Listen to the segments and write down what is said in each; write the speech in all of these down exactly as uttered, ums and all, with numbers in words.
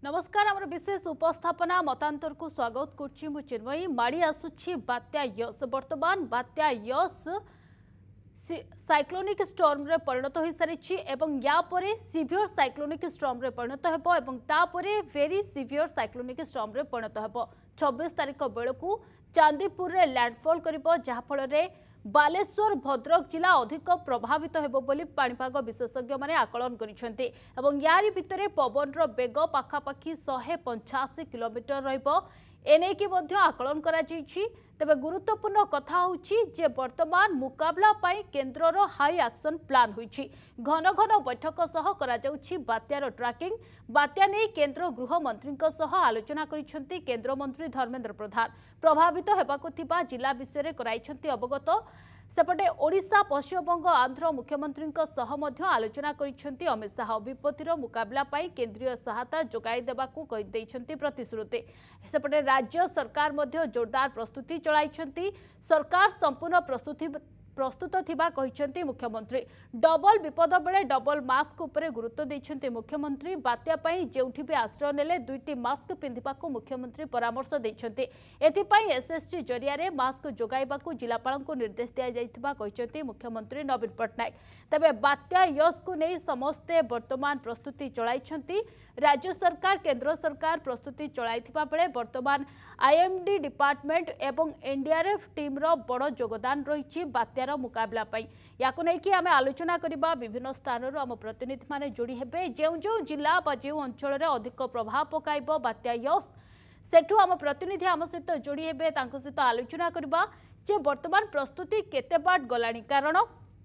नमस्कार आमर विशेष उपस्थापना मतांतर को स्वागत करछि मु चिन्मयी माड़ी आसुछि बात्या यस वर्तमान बात्या यस साइक्लोनिक स्टॉर्म रे परिणत हो सारी एवं या परे सीवियर साइक्लोनिक स्टॉर्म रे परिणत हेबो एवं ता परे वेरी सीवियर साइक्लोनिक स्टॉर्म रे परिणत हेबो छब्बीस तारिख बेलकू चांदीपुर रे लैंडफॉल करिबो जहा फल रे बालेश्वर भद्रक जिला अधिक प्रभावित हेबो बोली पाणीपाग विशेषज्ञ माने आकलन करिसेंती एवं यारी भितरे पवन रो बेग पाखापाखी एक सौ पचासी किलोमीटर रहइबो एने की मध्य आकलन करा जायछि। तबे गुरुत्वपूर्ण कथा होछि जे वर्तमान मुकाबला पाई केंद्रर हाई एक्शन प्लान होइछि घन घन बैठक सह करा जाउछि बात्यार ट्रैकिंग बात्या नै केंद्र गृह मंत्री सह आलोचना करिसेंती केंद्र मंत्री धर्मेंद्र प्रधान प्रभावित हेबाकु थिबा जिला विषय कराइछंती अवगत सेपटे ओडिशा पश्चिमबंग आंध्र मुख्यमंत्री सह मध्य आलोचना करिसेंती अमित शाह विपत्तिर मुकाबला पाई केंद्रीय सहायता जोगाई देबाकू कहि दैछंती प्रतिश्रुति सेपटे राज्य सरकार मध्य जोरदार प्रस्तुति चलाइछंती सरकार संपूर्ण प्रस्तुति प्रस्तुत थिबा कहिसेंती मुख्यमंत्री डबल विपद बेले डबल मास्क उपरे गुरुत्व दैछंती मुख्यमंत्री बात्या पई जेउठी भी आश्रय नेले दुईटी मास्क पिंधिबाकू मुख्यमंत्री परामर्श दैछंती एथि पई एसएससी जरिया रे मास्क जोगाइबाकू जिलापाल को निर्देश दिया जाइथिबा कहिसेंती मुख्यमंत्री नवीन पटनायक। तबे बात्या यस को नै समस्ते वर्तमान प्रस्तुति चलाइछंती राज्य सरकार केंद्र सरकार प्रस्तुति चलाइथिबा बेले वर्तमान आईएमडी डिपार्टमेंट एवं एनडीआरएफ टीम रो बड़ योगदान रहिछि बात्या मुकाबला पाई याकु नै कि आमे आलोचना करिबा विभिन्न स्थानरु आम प्रतिनिधि माने जोड़ी हेबे जेउ जेउ जिला बा जेउ अंचल रे अधिक प्रभाव पकाइबो बात्या यस सेठु आम प्रतिनिधि आम सहित जोड़ी हेबे तांको सहित आलोचना करिबा जे वर्तमान प्रस्तुति केते बाट गलानी कारण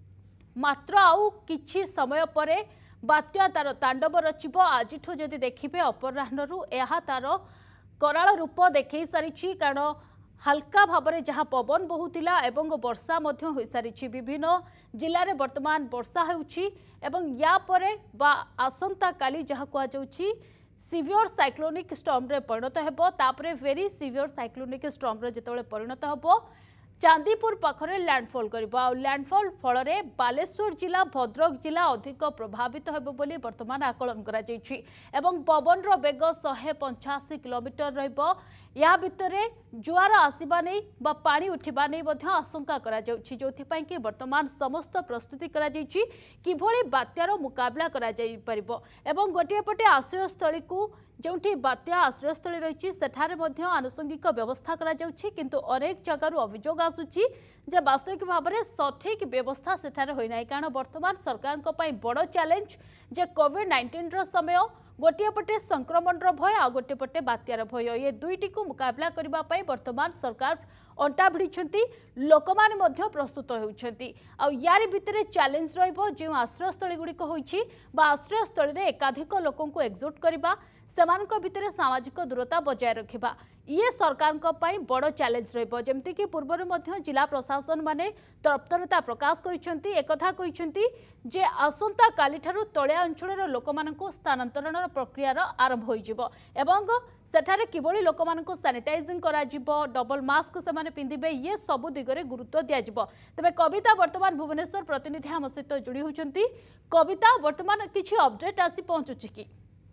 मात्र आउ किछि समय परे बात्या तार तांडव रचिबो आजिठो जदि देखिबे अपराह्नरु एहा तार कराल रूप देखै सारिछि कारण हल्का भाव जहाँ पवन बहुला एवं वर्षा हो सारी विभिन्न जिले में वर्तमान वर्षा होउछि एवं या परे बा आसंता काली जहाँ कहुछि सीवियर साइक्लोनिक स्टॉर्म रे परिणत हेबो तापरे वेरी सीवियर साइक्लोनिक स्टॉर्म रे जेतेबेले परिणत हेबो चांदीपुर पाखरे लैंडफॉल करिबो आ लैंडफॉल फल रे बालेश्वर जिला भद्रक जिला अधिक प्रभावित हेबो बोली वर्तमान आकलन करा जायछि एवं पवन रो बेग एक सौ पचासी किलोमीटर रहइबो या भितरे जुआर आसीबा नै बा पानी उठिबा नै मध्य आशंका करा जाउछि जोथि पई कि वर्तमान समस्त प्रस्तुति करा जायछि किभଳି बात्यार मुकाबला करा जाय परिबो एवं गोटिए पटे आश्रयस्थली को जोंठी बात्या आश्रयस्थली रहिछि सेठारे मध्य आनुषंगिक व्यवस्था करा जाउछि किंतु अनेक जगारु अभियोग आसुछि जे वास्तविक भाव में सठिक व्यवस्था सेठारे होई नै कारण वर्तमान सरकार को पई बड़ चैलेंज जे कोविड नाइंटीन रो समय गोटे पटे संक्रमण रो भय आ गोटे पटे बात्यार भय ये दुईटी को मुकाबला करबा पई वर्तमान सरकार अंटा भिड़िछंती लोक माने मध्य प्रस्तुत होउछंती आ यारी भितरे चैलेंज रहइबो जे आश्रयस्थली गुड़िक होइछि बा आश्रयस्थली रे एकाधिक लोकन को एकजुट करबा सेमानक भितरे सामाजिक दूरता बजाय रखिबा ये सरकार को पई बड़ चैलेंज रहइबो जेमति कि पूर्वर मध्य जिला प्रशासन माने तत्परता प्रकाश करिसंती एकथा कहिसंती जे आसंता काली ठारू तळिया अंचलर लोकमाननको स्थानांतरण प्रक्रिया आरंभ होइजिबो एवं सेठारे किबळी लोकमाननको सैनिटाइजिंग करा जिवो डबल मास्क से माने पिंदिबे ये सब दिगरे गुरुत्व दिया जिवो। तबे कविता वर्तमान भुवनेश्वर प्रतिनिधि हम सहित जोड़ी होचंती कविता वर्तमान किछि अपडेट आसी पहुंचुछि कि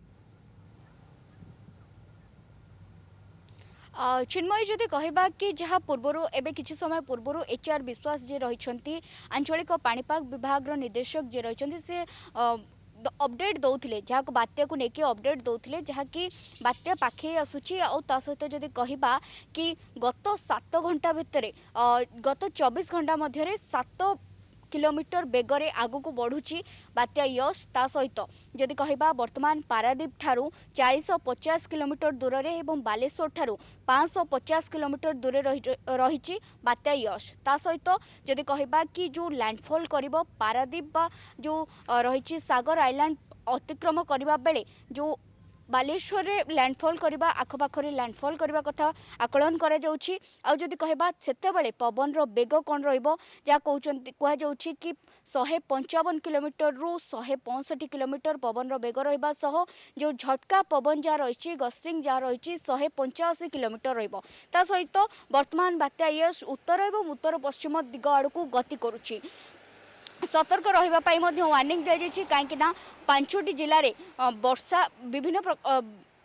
चिन्मय जदि कहबा कि जहाँ पूर्वर एवं किसी समय पूर्वर एच आर विश्वास जी रही आंचलिक पाणीपाग विभाग निर्देशक जी रही से अपडेट दौले जहाँ को बात्या को लेकिन अपडेट दौले जहाँकि बात्या पाखे आसूची आ सहित जदि कहबा कि गत सात घंटा भितर गत चौबीस घंटा मध्य सात किलोमीटर बेगरे आगु को बढ़ुची बात्या यस ता सहित जदि कहबा वर्तमान पारादीप ठारू चार सौ पचास किलोमीटर दूर रे एवं बालेश्वर ठारू पाँच सौ पचास किलोमीटर दूर रही बात्या यस ता सहित जदि कहबा कि जो लैंडफॉल करिबो पारादीप बा जो रही सागर आइलैंड अतिक्रम करबा बेले जो बालेश्वर रे लैंडफॉल करबा आखपाखरे लैंडफॉल करबा कथा आकलन करा जाउछि आ जदि कहबा सेते बेले पवन रो बेग कोन रहइबो जा कहउछन्ति कह जाउछि कि एक सौ पचपन किलोमीटर रु एक सौ पैंसठ किलोमीटर पवन रो बेग रहइबा सह जो झटका पवन जा रहिछि गस्टिंग जा रहिछि एक सौ पचासी किलोमीटर रहइबो ता सहित वर्तमान बात्या यस उत्तर एवं उत्तर पश्चिम दिग आड़कू गति करुछि सतर्क रही वार्निंग दी जाइए कहीं पांचटी जिले में वर्षा विभिन्न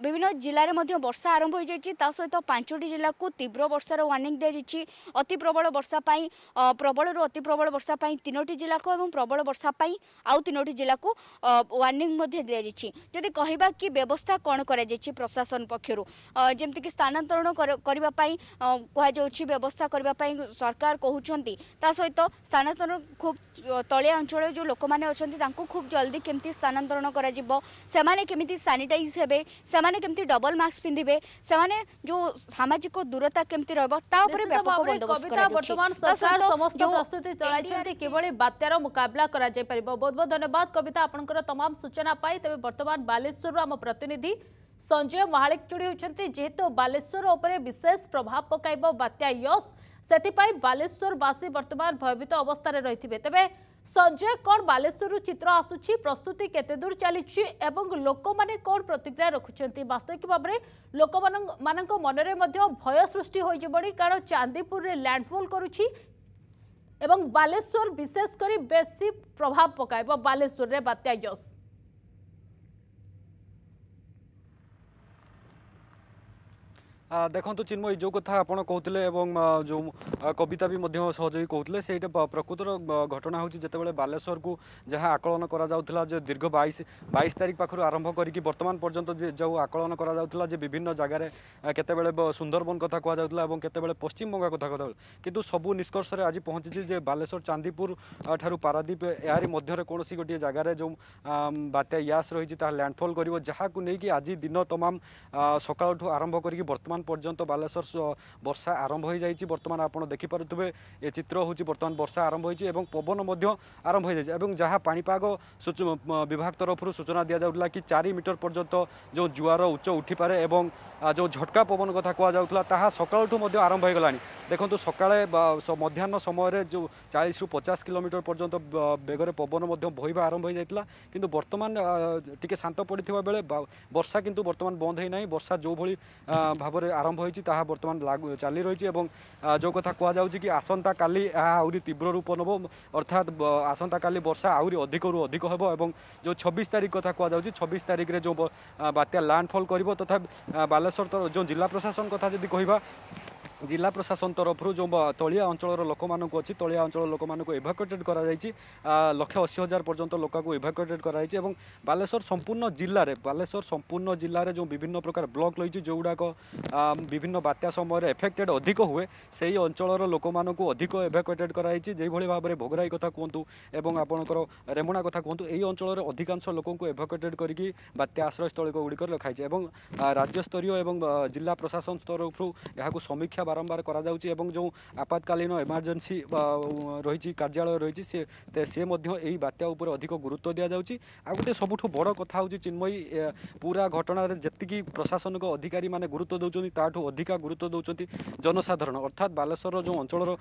विभिन्न जिले में वर्षा आरंभ हो जाए सहित पांचटी जिला को तीव्र वर्षार वार्निंग दी जाइए अति प्रबल वर्षा प्रबल अति प्रबल वर्षा तीनोटी जिला को और प्रबल वर्षा आउ तीनोटी जिला को वार्निंग दी जाइए जदि कहवा कि व्यवस्था कौन कर प्रशासन पक्षर जमीक स्थानांतरण करने कहुच्छी व्यवस्था करने सरकार कहते सहित स्थानांतरण खूब तलिया अंचल जो लोक मैंने अच्छा खूब जल्दी केमती स्थानांतरण करमिति सानिटाइज हे से डबल मास्क पिंधे से जो सामाजिक दूरता केमती व्यापक बंदोबस्त प्रस्तुति चलाई किभली बात्यार मुकाबला करा जाय परिबो। बहुत बहुत धन्यवाद कविता आपनकर तमाम सूचना पाई। तबे वर्तमान बालेश्वर आम प्रतिनिधि संजय महालिक जोड़ी होती जेहेतु बालेश्वर उपरे विशेष प्रभाव पकाइब बात्या यश से बालेश्वरवासी वर्तमान भयभीत अवस्था रही। तेबे संजय कौन बालेश्वर चित्र आसुची प्रस्तुति केते दूर चली लोक माने कौन प्रतिक्रिया रखुंट वास्तविक भाव में लोक मान मनरे भय सृष्टि हो कारण चांदीपुर रे लैंडफॉल करुची एवं बालेश्वर विशेषकर बेसी प्रभाव पकाइब बालेश्वर रे बात्या यश। देखो चिन्मयी जो कथा आप कहते जो कविता भी सहयोगी कहते से प्रकृतर घटना हूँ जितेबाला बालेश्वर को जहाँ आकलन करा दीर्घ बैश बैश तारीख पाखर आरंभ करके बर्तमान पर्यंत जो आकलन करा विभिन्न जगार केतबेले सुंदरबन कथा कहला केतबेले पश्चिम बंगा कथा कहला किंतु सबू निष्कर्ष आज पहुँची बालेश्वर चांदीपुर ठारू पारादीप यार मध्य कौन गोटे जगार जो बात्या यास रही लैंडफॉल कर जहाँ को लेकिन आज दिन तमाम सकाळठू आरंभ करके बर्तमान पर्यंत बालेश्वर वर्षा आरंभ हो जाए। बर्तमान आप देखिपे ये चित्र हूँ बर्तमान वर्षा आरंभ हो पवन आरंभ हो जाए जहाँ पाणीपाग विभाग तरफ सूचना दि जाऊला कि चार मीटर पर्यंत जो जुआर उच्च उठी पारे एवं जो झटका पवन कथा कहला सकाळठू आरंभ हो गला। देखो सकाळे मध्याह्न समय जो चालीस रु पचास किलोमीटर पर्यंत बेगर पवन बहवा आरंभ हो जाता किंतु बर्तमान टिके शांत पड़ता बेले वर्षा किंतु बर्तमान बंद होना वर्षा जो भली भाव में आरंभ होती बर्तमान लागू चली रही जो कथा कहुच्छी कि आसंता काली आहरी तीव्र रूप नब अर्थात आसंता काली वर्षा आहरी अधिक रु अधिक होब और जो छब्बीस तारीख कथा कहुच्छी छब्बीस तारीख में जो बात्या लैंडफॉल कर तथा बालेश्वर जो जिला प्रशासन कथा जब कह जिला प्रशासन तरफ जो तलिया अंचल लोक मान अच्छी तलिया अंचल लोक मान एभाकुएटेड कर लक्ष अशी हजार पर्यंत लोक को एभाकुएटेड कर बालेश्वर संपूर्ण जिले में बालेश्वर संपूर्ण जिले में जो विभिन्न प्रकार ब्लॉक रही जो गुड़ाक विभिन्न बात्या समय एफेक्टेड अधिक हुए से ही अंचल लोक मान अधिक एभाकुएटेड कर भाव में भोगराई कथा कहतु एवं आपणकर रेमुणा कथा कहतु यही अंचल अधिकांश लोक एभाकुएटेड करके बात्या आश्रयस्थल गुड़िक रखाई राज्यस्तरीय एवं जिला प्रशासन तरफ यहाँ समीक्षा बारंबार करा जाउची एवं जो आपातकालीन इमरजेंसी रही कार्यालय रही सी सी यही बात्या उपर अधिक गुरुत्व दि जाउची। आ गोटे सबुठ बड़ कथा हूँ चिन्मयी पूरा घटना जी प्रशासनिक अधिकारी माने गुरुत्व दौरान ताठू अधिका गुरुत्व दौरान जनसाधारण अर्थात बालेश्वर जो अंचल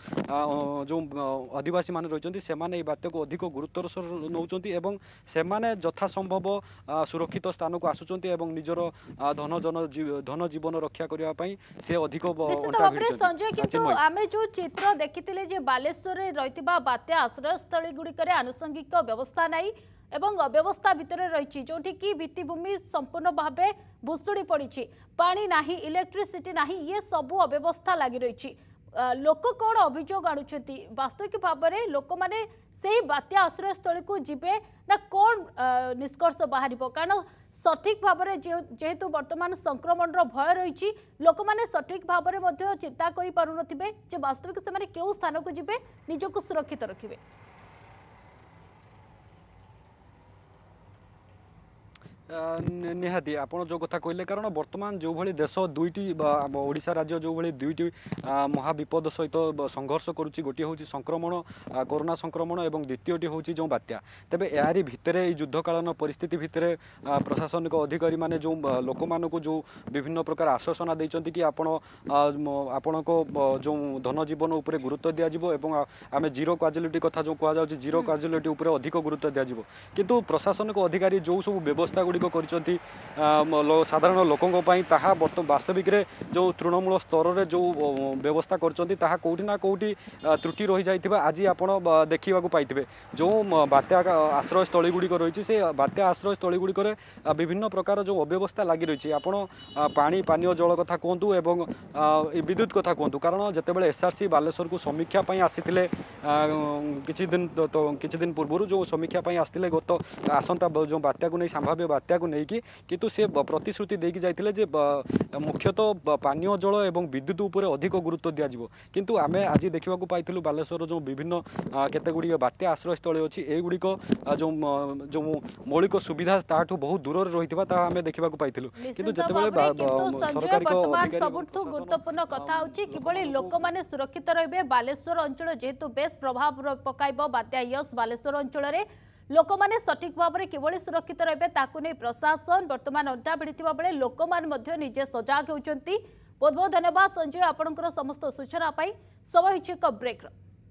जो आदिवासी मान रही से बात्या को अधिक गुरुत्वर नौकरी एवं से यथासंभव सुरक्षित स्थान को आसुंच निजर धन जन धन जीवन रक्षा करने से अधिक संजय किंतु आमे जो चित्र देखिथिले जे बालेश्वर रे रहितबा बात्या आश्रयस्थली गुड़िक आनुषंगिक व्यवस्था नहीं एवं अव्यवस्था भितर रही जोठी कि भित्तिभूमि संपूर्ण भाव भुशुड़ी पड़ी पानी नाही इलेक्ट्रिसिटी नाही ये सबू अव्यवस्था लगी रही लोक कौन अभियोग आणुछंती वास्तविक भाव में लोक माने से बात्या आश्रयस्थली को जीवे ना कौन निष्कर्ष बाहर कारण सठिक भाव में जेहेतु वर्तमान संक्रमण भय रही लोक मैंने सठिक भाव में चिंता कर पारे वास्तविक से क्यों स्थान को जीवे निजक सुरक्षित रखिए। निहाती आप जो कथा कहले कारण बर्तमान जो भली देश दुईटी ओडिशा राज्य जो भली दुईटी महाविपद सहित संघर्ष करुच्ची गोटे हूँ संक्रमण कोरोना संक्रमण और द्वितीयटी हूँ जो बात्या तेबे यारी भितरे युद्धकालन परिस्थिति भितरे प्रशासनिक अधिकारी माने जो लोक मान को जो विभिन्न प्रकार आश्वासना देइचंती कि आपण आपण को जो धन जीवन उपरे गुरुत्व दिया जिवो एवं आमे जीरो क्वाजुअलिटी कथा जो कहा जाउची जीरो क्वाजुअलिटी उपरे अधिक गुरुत्व दिया जिवो किंतु प्रशासनिक अधिकारी जो सब व्यवस्था गुडी अधिक कर साधारण लोकों वास्तविक जो तृणमूल स्तर में जो व्यवस्था कर कौटी ना कौटी त्रुटि रही जाइथिबा आज आपण देखा पाइबे जो बात्या आश्रय स्थली गुड़िक रही से बात्या आश्रय स्थली गुड़िक विभिन्न प्रकार जो अव्यवस्था लगी रही है आपण पानी पानीय जल कथा कहतु एवं विद्युत कथा कहतु कारण जितेबाला एसआरसी बालेश्वर को समीक्षा आसी किछि दिन तो किछि दिन पूर्व जो समीक्षा आसते गत आसंता जो बात्या को नहीं संभाव्य बात्या को लेकिन किंतु से प्रतिश्रुति देकी जाइथिले जे मुख्यतः पानीय जल एवं विद्युत उपर अधिक गुरुत्व दिज्व किंतु आमे आज देखा पाइलु बालेश्वर जो विभिन्न केते गुडी बात्या आश्रय स्थल अच्छी एगुड़िक जो जो मौलिक सुविधा ताठू बहुत दूर रही आमे देखा पाइलु किंतु सरकारी सबुठु गुरुत्वपूर्ण कथा होची किबळी लोक माने सुरक्षित रहिबे बालेश्वर अंचल जेहेतु बेस प्रभाव पकाइबो बात्या यस बालेश्वर अंचल रे लोक माने सठिक भाव में किभली सुरक्षित रहिबे ताकु नै प्रशासन वर्तमान अंटा भिड़िथिबा बेले लोक मान मध्ये निजे सजाग होउचंती। बहुत बहुत धन्यवाद संजय आपनकर समस्त सूचना पाई समय हिच एक ब्रेक।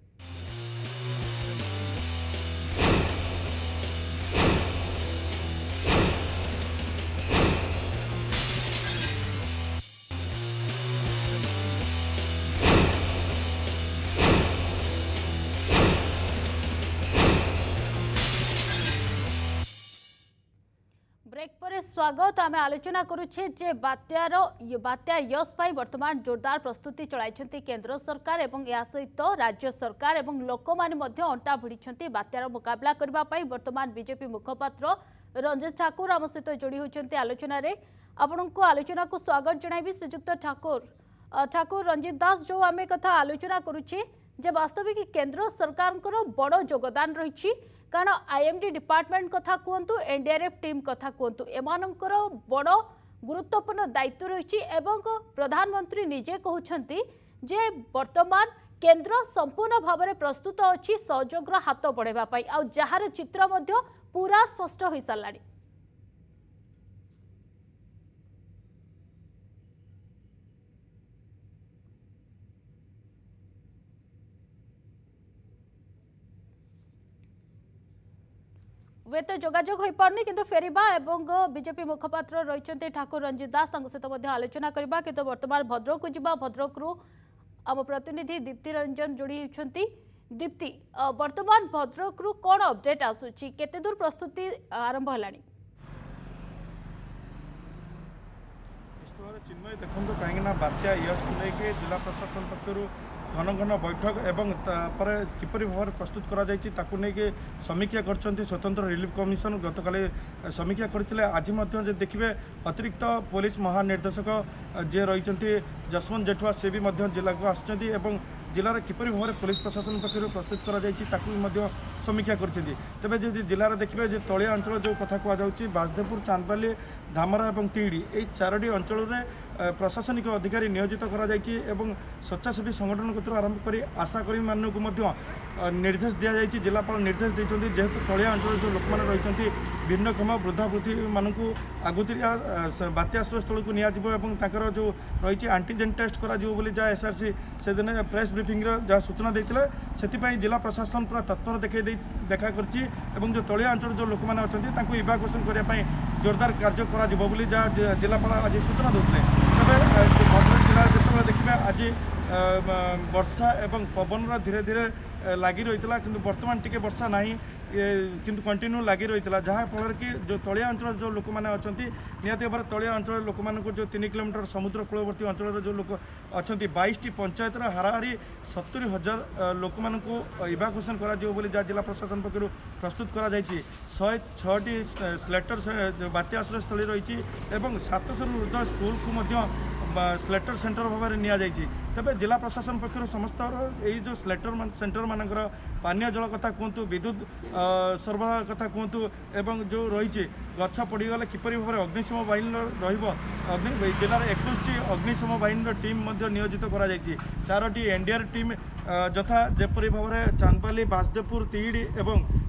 ब्रेक पर स्वागत आम आलोचना करुचे जे बात्यार बात्या यश पाई वर्तमान जोरदार प्रस्तुति चलाई केंद्र सरकार एवं या सहित राज्य सरकार एवं लोक माने मध्य अंटा भिड़ी बात्यार मुकाबला करने वर्तमान बीजेपी मुखपात्र रंजित ठाकुर आम सहित जोड़ी होती आलोचन आपण को आलोचना को स्वागत जनाबी श्रीजुक्त ठाकुर ठाकुर रंजित दास जो आम कथा आलोचना करुचे जे वास्तविक केंद्र सरकार बड़ योगदान रही कारण आईएमडी डिपार्टमेंट कथा कहतु एनडीआरएफ टीम कथा कहतु एमानकर बड़ गुरुत्वपूर्ण दायित्व रही एवं प्रधानमंत्री निजे कहते जे वर्तमान केंद्र संपूर्ण भाव में प्रस्तुत अच्छी सहयोगर हाथ बढ़ाई आ जार चित्र पूरा स्पष्ट हो सारा। वे तो जोगाजोग हो पारनी किंतु फेरिबा एवं बीजेपी मुखपात्र रही ठाकुर रंजित दास सहित आलोचना करबा किंतु वर्तमान भद्रक को जिबा भद्रक रु आम प्रतिनिधि दीप्ति रंजन जोड़ी होती। दीप्ति वर्तमान भद्रक रु कौन अपडेट आसुची केते दूर प्रस्तुति आरंभ हलानी? चिन्मय देखो कहीं बात्या यश को लेके जिला प्रशासन पक्षर घन घन बैठक एवं किपरि भाव प्रस्तुत कर समीक्षा कर स्वतंत्र रिलीफ कमिशन गतकाली समीक्षा करते आज देखिए अतिरिक्त पुलिस महानिर्देशक जे रही जसवंत जेठवा से भी जिला को आसुँच जिलार किपरि भाव पुलिस प्रशासन पक्षर प्रस्तुत कर समीक्षा कर तेज जो जिलार देखिए जो तलिया अंचल जो कथा कहुच्छी बासदेवपुर चांदबाली धामरा और तीड़ी यही चारोटी अंचल में प्रशासनिक अधिकारी नियोजित कर स्वेच्छासेवी संगठन को आरंभ कर आशाकर्मी मानक निर्देश दि जाएगी जिलापाल निर्देश देते जेहेतु तलिया अंचल जो लोक मैंने रही भिन्नक्षम वृद्धा वृद्धि मानक आगुतिरिया बात्याश्रय स्थल को नियाजिबो जो रही आंटीजेन टेस्ट कर जहाँ एसआरसी से दिन प्रेस ब्रीफिंग जहाँ सूचना देते से जिला प्रशासन पूरा तत्पर देखे देखा कर जो तलिया अंचल जो लोक मैंने अच्छा इवाकुएसन करने जोरदार कार्य कर जहाँ जिलापाल आज सूचना देते तेज भद्रक जिला जो देखिए आज वर्षा एवं पवन धीरे धीरे लगी रही है कि बर्तमान टी वर्षा ना किंतु कंटिन्यू लगी रही है जहाँफल कि जो तलिया अंचल जो लोक मैंने अच्छा निहती भाव तलिया अंचल लोक मान जो तीन किलोमीटर समुद्र कूलवर्ती अंचल जो लोक अच्छा बैश टी पंचायत हाराहारी सत्तरी हजार लोक मान इवाकुएसन कर जहाँ जिला प्रशासन पक्ष प्रस्तुत कर शहे छटी स्लेटर बात्या आश्रय स्थल रही सातश ऊर्ध्व स्कूल को स्लेटर सेंटर भाव में नि तेज जिला प्रशासन पक्ष समस्त यही जो स्लेटर सेंटर मानकर पानीय जल कथा कहतु विद्युत सरबराह कथा कहतु एवं जो रही गछ पड़गले किपरि भाव में अग्निशम बाहिनी रही जिलार एकुश अग्निशम बाहिनी टीम नियोजित कर चारोटी एनडीआर टीम यथा जेपरी भाव में चांदबाली बासदेवपुर तीड़ी एवं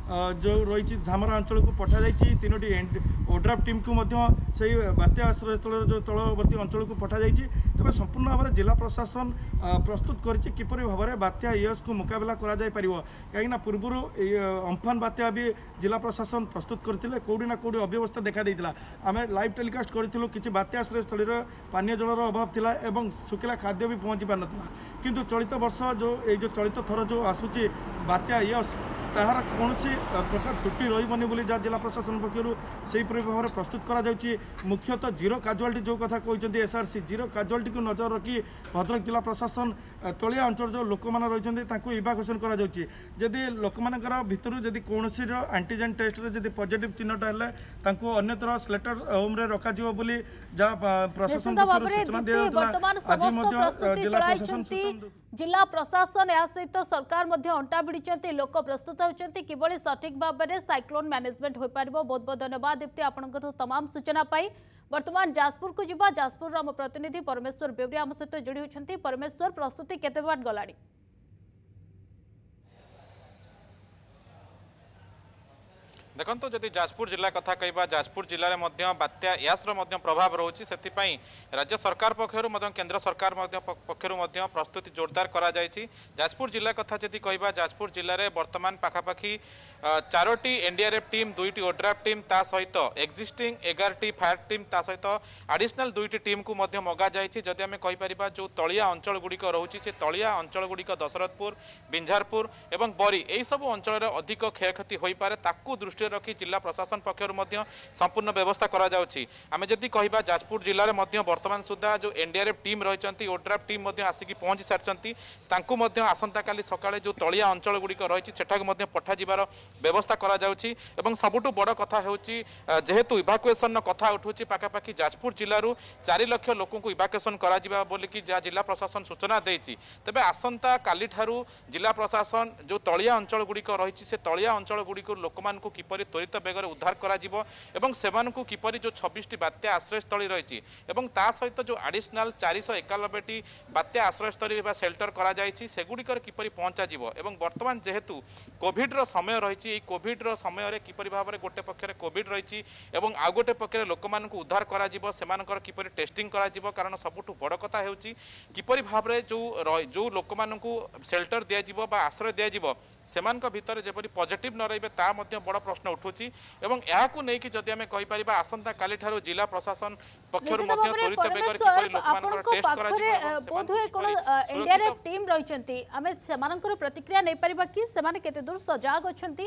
जो रही धामरा अंचल को पठा जाइए तीनो ओड्राफ टीम को से बात्या आश्रय स्थल जो तलवर्ती अंचल को पठा जाइए तेज संपूर्ण भाव में जिला प्रशासन प्रस्तुत करपर भाव में बात्या इयस को मुकाबला कर कहीं पूर्वर अम्फान बात्या भी जिला प्रशासन प्रस्तुत करते कौटी ना कौटी अव्यवस्था देखा देता आम लाइव टेलीकास्ट करूँ कि बात्या आश्रय स्थल पानीय जलर अभाव थिला एवं सुखिला खाद्य भी पहुँची पार ना किंतु चलित वर्ष जो ये जो चलित थर जो आसूची बात्या इयस ताहार कौन प्रकार त्रुटि रही बोली जहाँ जिला प्रशासन पक्षर से भाव में प्रस्तुत करा मुख्यतः जीरो काजुआलिटी जो कथा कहते एसआरसी जीरो काजुआलिटी को नजर रखी भद्रक जिला प्रशासन तलिया अंचल जो लोक मैंने रही इवाकुएसन करी लोक भितर जदि कौन एंटीजेन टेस्ट जदि पॉजिटिव चिन्हट है अन्यतर स्लेटर होम रे रखा जहाँ प्रशासन जिला प्रशासन या सहित सरकार अंटा भिड़ी लोक प्रस्तुत होती किभली सठिक भाव में साइक्लोन मैनेजमेंट हो पार। बहुत बहुत धन्यवाद दीप्ति आपंक तमाम सूचना पाई। वर्तमान जाजपुर को जीवा जाजपुर आम प्रतिनिधि परमेश्वर बेवरी आम सहित जोड़ी होती। परमेश्वर प्रस्तुति केते बाट गलानी? देखो जदि जाजपुर जिला कथा कहबा जाजपुर जिले में बात्या यास्र प्रभाव रोचे से राज्य सरकार पक्षर केंद्र सरकार पक्षर प्रस्तुति जोरदार करा जायछि। जाजपुर जिला कथा जदि कहबा जाजपुर जिले में वर्तमान पाखापाखि चारोटी एनडीआरएफ टीम दुईटी ओड्राफ टीम ता सहित एक्जिस्टिंग एगारटी फायर टीम ता सहित एडिशनल दुईटी टीम को मगा जायछि। जदि आमे कहि परिबा जो तलिया अंचल गुड़िक रोचे से तलिया अंचल गुड़िक दशरथपुर बिंझारपुर एवं बरी यही सब अंचल अधिक क्षयक्षति हो पारे ताकू दृष्टि रखी जिला प्रशासन पक्षर संपूर्ण व्यवस्था करा जाउछि। आमे जदि कहिबा जाजपुर जिले में वर्तमान सुधा जो एनडीआरएफ टीम रही ओड्राफ टीम आसिक पहुंची सारी आसंता काली सकाळे जो तलिया अंचल गुड़िक रही सेठाक पठा जिबार व्यवस्था करा जाउछि। एवं सबुठु बड़ कथा हेउछि जेहेतु इवाकुएसन कथा उठुछि पाखापाखि जाजपुर जिल्लारू चार लाख लोक को इवाकुएसन करा जिबा बोलिकी जिला प्रशासन सूचना देछि। तेबे आसंता काली ठारू जिला प्रशासन जो तलिया अंचल गुड़िक रही से तलिया अंचल गुड़िक लोकमानकु किपरि त्वरित बेगर उद्धार करा जिवो एवं सेमानकु किपरि जो छब्बीस टी बात्या आश्रयस्थली रही एवं ता सहित जो एडिशनल चार सौ एकानबे टी बात्या आश्रयस्थली बा सेल्टर करा जायछि सेगुड़िकर किपरि पहुंचा जिवो। एवं वर्तमान जेहेतु कोविड रो समय रही कोविड रो समय रे किपरि भाव में गोटे पक्षरे कोविड रही एवं आ गोटे पक्षरे लोकमानकु उद्धार करा जिवो सेमानकर किपरि टेस्टिंग करा जिवो। कारण सबुठु बड़ कथा हेउछि किपरि भाव में जो जो लोकमानकु सेल्टर दिया जिवो बा आश्रय दिया जिवो सेमानक भितर जेपरि पॉजिटिव न रहिबे ता मध्ये बड़ प्रश्न उठुछि। एवं याकु नै कि जदि आमे कहि परिबा आसंता काली ठारो जिला प्रशासन पक्षर मध्ये त्वरित बेगर किपरि लोकमानकर टेस्ट करा जिवो। बोध होय कोन एनडीआरएफ टीम रहिचंती आमे सेमानकर प्रतिक्रिया नै परिबा कि सेमाने केते दूर सजाग अछंती?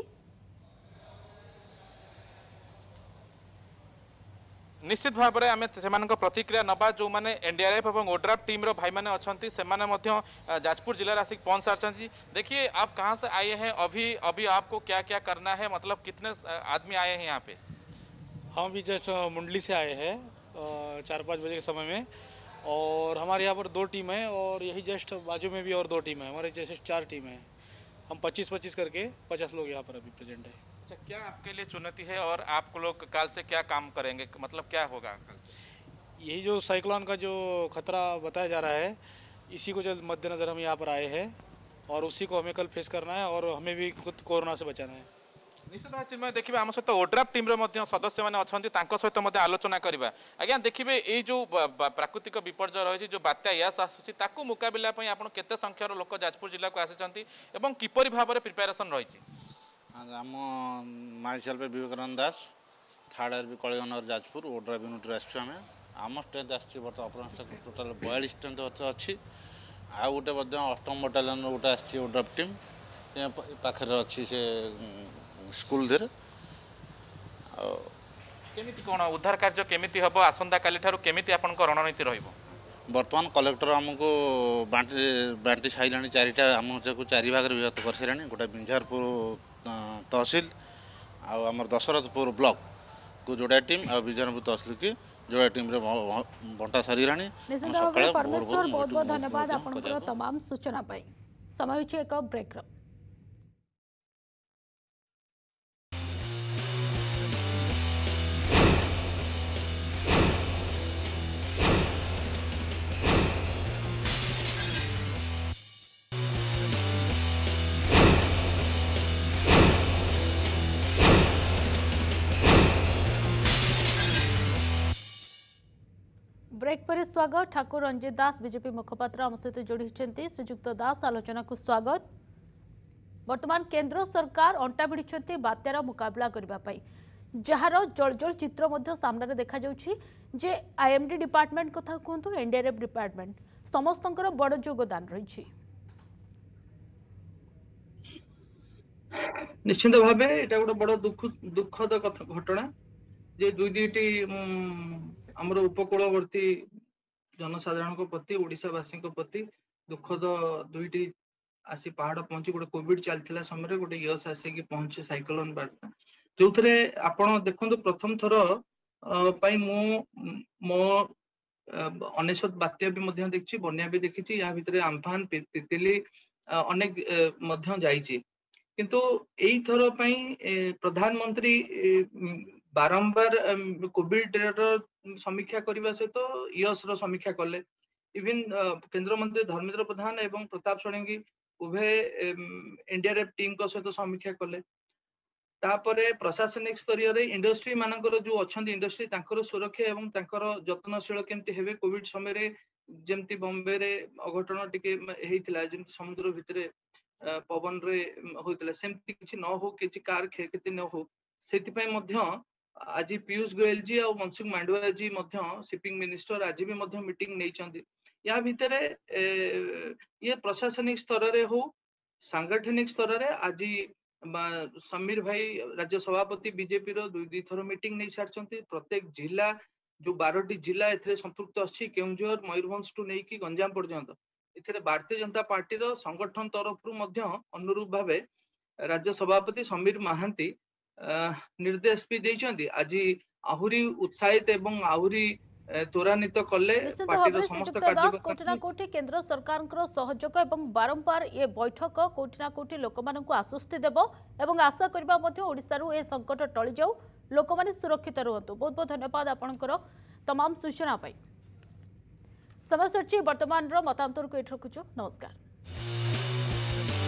निश्चित भाव में आम से प्रतिक्रिया नवा जो मैंने एनडीआरएफ और ओड्राफ टीम रो भाई मैंने अच्छा से जाजपुर जिले आसिक पहुंच सारी। देखिए आप कहाँ से आए हैं अभी अभी आपको क्या क्या करना है मतलब कितने आदमी आए हैं यहाँ पे? हम भी जस्ट मुंडली से आए हैं चार पाँच बजे के समय में और हमारे यहाँ पर दो टीम है और यही जस्ट बाजू में भी और दो टीम है हमारे जैसे चार टीम है। हम पच्चीस पच्चीस करके पचास लोग यहाँ पर अभी प्रेजेंट है। अच्छा क्या आपके लिए चुनौती है और आप लोग कल से क्या काम करेंगे मतलब क्या होगा कल से? यही जो साइक्लोन का जो खतरा बताया जा रहा है इसी को जो मद्देनजर हम यहाँ पर आए हैं और उसी को हमें कल फेस करना है और हमें भी खुद कोरोना से बचाना है। निश्चित भाव में देखिए आम सहित ओड्राफ टीम सदस्य मैंने अच्छा सहित आलोचना करवा। आज्ञा देखिए ये जो प्राकृतिक विपर्यय रही जो बात्या यास आसूसी ताकू मुकाबला आप केते संख्यार लोक जाजपुर जिला को आसी एवं किपरि भाव में प्रिपेरेसन रही? आम myself Vivekananda Das third year भी कलिंगनगर जाजपुर ओड्राफ यूनिट आम आम स्ट्रेंथ आसपान टोटाल बयालीस स्ट्रेंथ अच्छी आ गोटे अष्टम बटालियन गोटे आड्राफ टीम पाखे अच्छी से स्कूल धीरे केमिति कोन उद्धार कार्य केमिति हबो आसंता काली ठारू केमिति आपन रणनीति रहिबो? वर्तमान कलेक्टर आमको बांटी बांटी साइलानी चारिटा आम को चारि भाग विभक्त कर सारे गोटे बिंझारपुर तहसिल आमर दशरथपुर ब्लॉक को जोड़ा टीम आ बिंझारपुर तहसिल की जोड़ा टीम रे बंटा सारी परमेश्वर बहुत बहुत धन्यवाद आपन तमाम सूचना पाई। समय होछि एक ब्रेक। ब्रेक पर स्वागत। ठाकुर रंजित दास बीजेपी मुखपात्र आम सहित जोड़ी श्रीजुक्त दास आलोचना को स्वागत। वर्तमान केंद्र सरकार अंटा भिड़ी बात्यार मुकाबला करने जार जलजल चित्र सामने देखा जे आईएमडी डिपार्टमेंट कथा कहतु एनडीआरएफ डिपार्टमेंट समस्त बड़ योगदान रही। निश्चित भाव एटा गोटे बड़ दुख दुखद घटना जे दुई दुईटी आमर उपकूलवर्ती जनसाधारण प्रति ओडिशावासी प्रति दुखद दुईटी आसी पहाड़ पहुंची गोटे कोविड चलता समय गोटे यश आसिक पहुंचे साइक्लोन बार्ता जो थे आपण देखो प्रथम थर मो अनेशत बात्या भी देखी बन्या भी देखी या भितर आम्फान तितली अनेक जाइए किंतु एई थर प्रधानमंत्री बारंबार कोविड समीक्षा करने सहित यश समीक्षा कले इवन केंद्र मंत्री धर्मेंद्र प्रधान एवं प्रताप षडंगी उभय एनडीआरएफ टीम को सहित समीक्षा कले तापरे प्रशासनिक स्तर रे इंडस्ट्री मानकर जो अच्छा इंडस्ट्री तांकर सुरक्षा एवं तांकर जत्नशील केमती हेबे कोविड समय रे जेमती बॉम्बे रे अघटन टिके हेइतिला जेमती समुद्र भितरे पवन रे होइतिला सेमती किछि न हो किछि कार क्षयक्षति न हो सेति पय मध्य आज पीयूष गोयल जी और मनसुख मांडविया जी मध्य शिपिंग मिनिस्टर आज भी मध्य मीटिंग नहीं चंदी या भितरे ये प्रशासनिक स्तर रे हो सांगठनिक स्तर रे आज समीर भाई राज्य सभापति बीजेपी रो दुई दुई थर मीटिंग नहीं सारछंती प्रत्येक जिला जो बारह जिला एथरे संपृक्त अछि केउंझर मयूरभंज टू नै कि गंजाम पर्यंत एथरे भारतीय जनता पार्टी रो संगठन तरफ रु मध्य अनुरूप भाबे राज्य सभापति समीर महांती निर्देश भी देइछंती आज आहुरी उत्साहित एवं आहुरी त्वरान्वित कले पार्टी समस्त कार्य कोटिना कोटि केंद्र सरकार सहयोग एवं बारंबार ये बैठक कोटिना कोटि लोक मानक आश्वस्ति देव एवं आशा करबा मध्ये ओडिसा रु ए संकट टळि जाऊ लोक माने सुरक्षित रहंतु। बहुत बहुत धन्यवाद आपनकर तमाम सूचना पाई। समय सच्ची वर्तमान रो मतांतर को एठ रखुछु। नमस्कार।